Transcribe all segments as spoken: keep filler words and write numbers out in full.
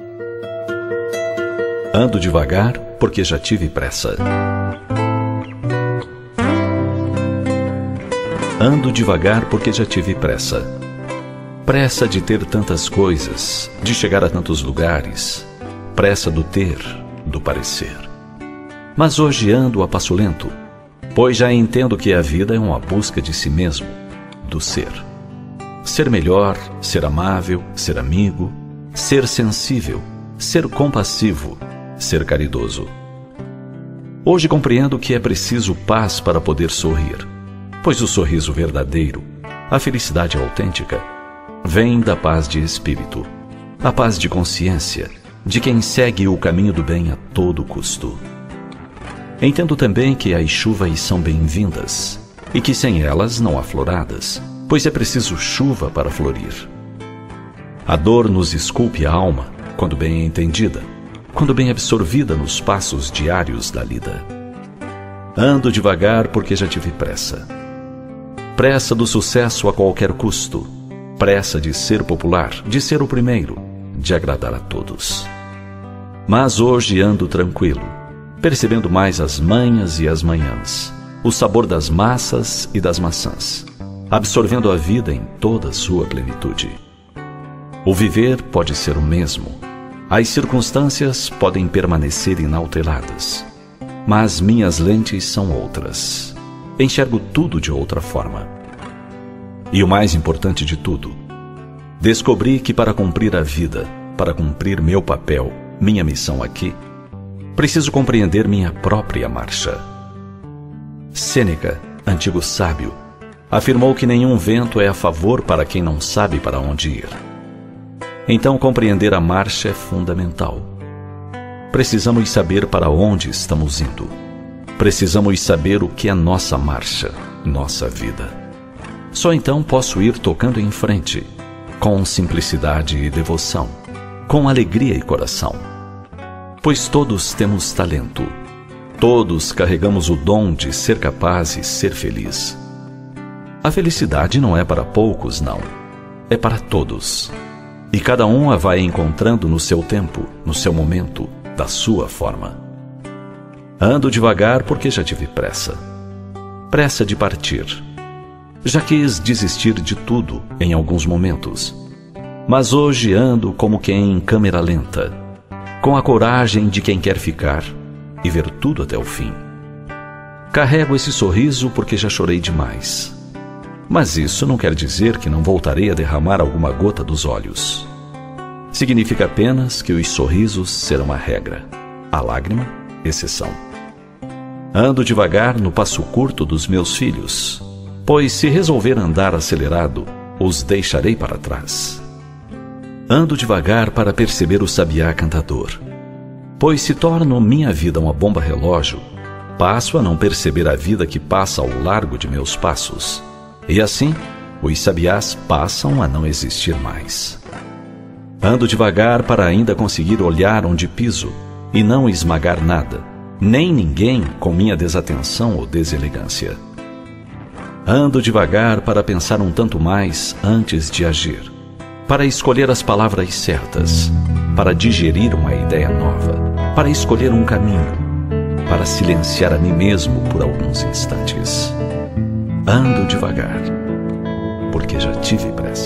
Ando devagar porque já tive pressa. Ando devagar porque já tive pressa. Pressa de ter tantas coisas, de chegar a tantos lugares. Pressa do ter, do parecer. Mas hoje ando a passo lento, pois já entendo que a vida é uma busca de si mesmo, do ser. Ser melhor, ser amável, ser amigo, ser sensível, ser compassivo, ser caridoso. Hoje compreendo que é preciso paz para poder sorrir, pois o sorriso verdadeiro, a felicidade autêntica, vem da paz de espírito, a paz de consciência, de quem segue o caminho do bem a todo custo. Entendo também que as chuvas são bem-vindas e que sem elas não há floradas, pois é preciso chuva para florir. A dor nos esculpe a alma, quando bem entendida, quando bem absorvida nos passos diários da lida. Ando devagar porque já tive pressa. Pressa do sucesso a qualquer custo, pressa de ser popular, de ser o primeiro, de agradar a todos. Mas hoje ando tranquilo, percebendo mais as manhas e as manhãs, o sabor das massas e das maçãs, absorvendo a vida em toda a sua plenitude. O viver pode ser o mesmo, as circunstâncias podem permanecer inalteradas, mas minhas lentes são outras. Enxergo tudo de outra forma. E o mais importante de tudo, descobri que para cumprir a vida, para cumprir meu papel, minha missão aqui, preciso compreender minha própria marcha. Sêneca, antigo sábio, afirmou que nenhum vento é a favor para quem não sabe para onde ir. Então compreender a marcha é fundamental. Precisamos saber para onde estamos indo. Precisamos saber o que é nossa marcha, nossa vida. Só então posso ir tocando em frente, com simplicidade e devoção, com alegria e coração. Pois todos temos talento, todos carregamos o dom de ser capaz e ser feliz. A felicidade não é para poucos, não. É para todos. E cada um a vai encontrando no seu tempo, no seu momento, da sua forma. Ando devagar porque já tive pressa. Pressa de partir. Já quis desistir de tudo em alguns momentos. Mas hoje ando como quem em câmera lenta, com a coragem de quem quer ficar e ver tudo até o fim. Carrego esse sorriso porque já chorei demais. Mas isso não quer dizer que não voltarei a derramar alguma gota dos olhos. Significa apenas que os sorrisos serão a regra, a lágrima, exceção. Ando devagar no passo curto dos meus filhos, pois se resolver andar acelerado, os deixarei para trás. Ando devagar para perceber o sabiá cantador, pois se torno minha vida uma bomba relógio, passo a não perceber a vida que passa ao largo de meus passos. E assim, os sabiás passam a não existir mais. Ando devagar para ainda conseguir olhar onde piso e não esmagar nada, nem ninguém com minha desatenção ou deselegância. Ando devagar para pensar um tanto mais antes de agir, para escolher as palavras certas, para digerir uma ideia nova, para escolher um caminho, para silenciar a mim mesmo por alguns instantes. Ando devagar, porque já tive pressa.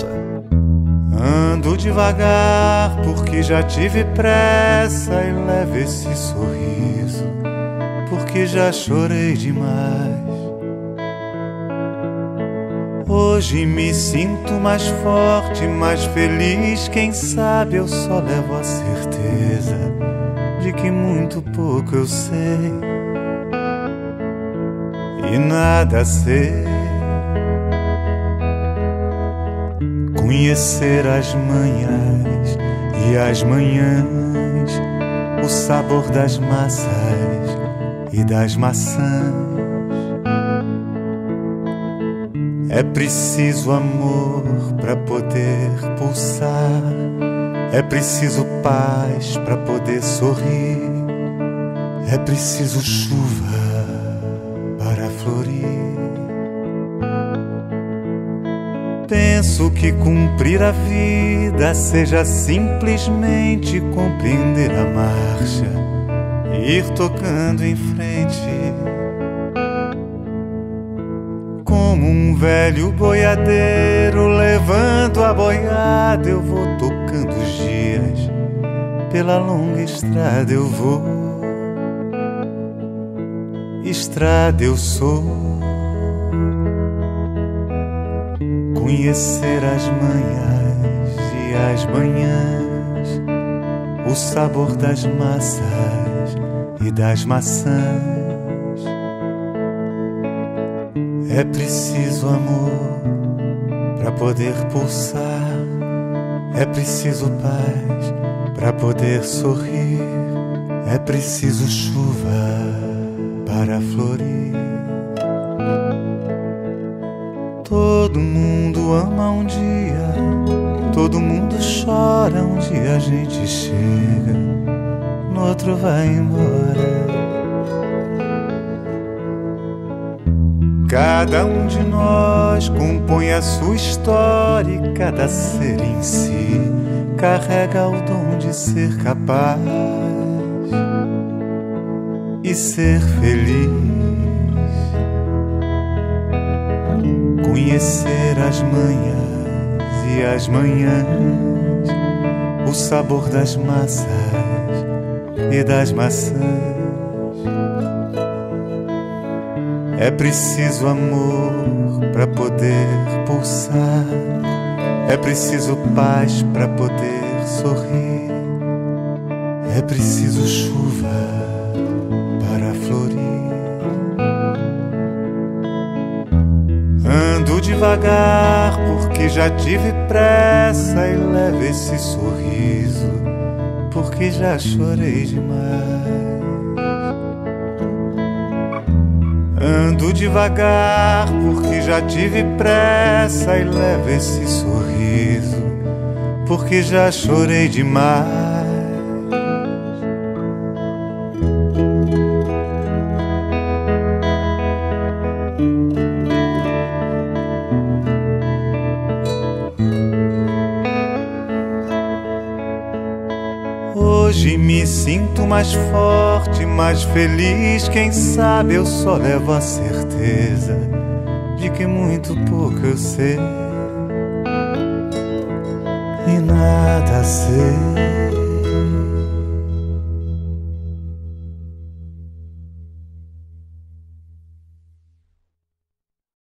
Ando devagar, porque já tive pressa. E levo esse sorriso, porque já chorei demais. Hoje me sinto mais forte, mais feliz. Quem sabe eu só levo a certeza de que muito pouco eu sei e nada sei. Conhecer as manhãs e as manhãs, o sabor das massas e das maçãs. É preciso amor para poder pulsar, é preciso paz para poder sorrir, é preciso chuva para florir. Penso que cumprir a vida seja simplesmente compreender a marcha e ir tocando em frente. Como um velho boiadeiro levando a boiada, eu vou tocando os dias, pela longa estrada eu vou. Estrada eu sou. Conhecer as manhãs e as manhãs, o sabor das massas e das maçãs. É preciso amor para poder pulsar, é preciso paz para poder sorrir, é preciso chuva para florir. Todo mundo ama um dia, todo mundo chora, um dia a gente chega, no outro vai embora. Cada um de nós compõe a sua história e cada ser em si carrega o dom de ser capaz e ser feliz. Conhecer as manhãs e as manhãs, o sabor das massas e das maçãs. É preciso amor para poder pulsar, é preciso paz para poder sorrir, é preciso chuva para florir. Ando devagar porque já tive pressa e levo esse sorriso porque já chorei demais. Ando devagar porque já tive pressa e levo esse sorriso porque já chorei demais. Hoje me sinto mais forte, mais feliz. Quem sabe eu só levo a certeza de que muito pouco eu sei e nada sei.